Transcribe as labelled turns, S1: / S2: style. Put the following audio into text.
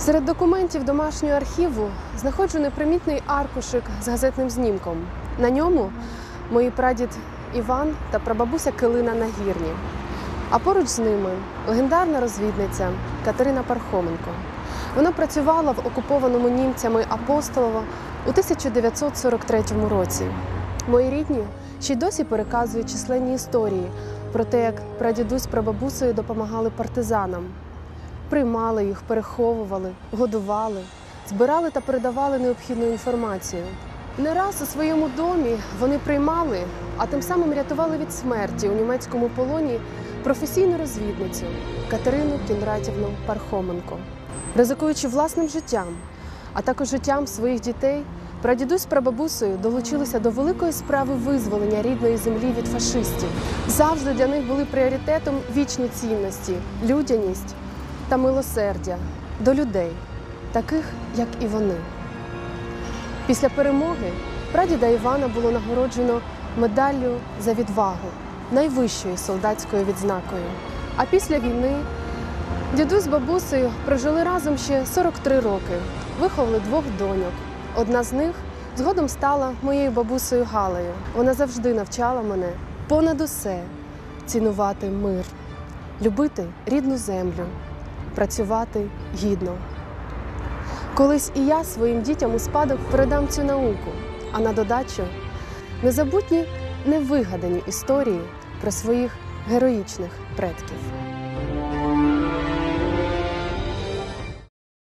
S1: Серед документів домашнього архіву знаходжу непримітний аркушик з газетним знімком. На ньому мої прадід Іван та прабабуся Килина Нагірні. А поруч з ними легендарна розвідниця Катерина Пархоменко. Вона працювала в окупованому німцями Апостолово у 1943 році. Мої рідні ще й досі переказують численні історії про те, як прадідусь з прабабусею допомагали партизанам. Приймали їх, переховували, годували, збирали та передавали необхідну інформацію. Не раз у своєму домі вони приймали, а тим самим рятували від смерті у німецькому полоні професійну розвідницю Катерину Кінратівну Пархоменко. Ризикуючи власним життям, а також життям своїх дітей, прадідусь з прабабусею долучилися до великої справи визволення рідної землі від фашистів. Завжди для них були пріоритетом вічні цінності, людяність та милосердя до людей, таких, як і вони. Після перемоги прадіда Івана було нагороджено медаллю за відвагу, найвищою солдатською відзнакою. А після війни дідусь з бабусею прожили разом ще 43 роки, виховали 2 доньок. Одна з них згодом стала моєю бабусею Галею. Вона завжди навчала мене понад усе цінувати мир, любити рідну землю, працювати гідно. Колись і я своїм дітям у спадок передам цю науку, а на додачу незабутні, невигадані історії про своїх героїчних предків.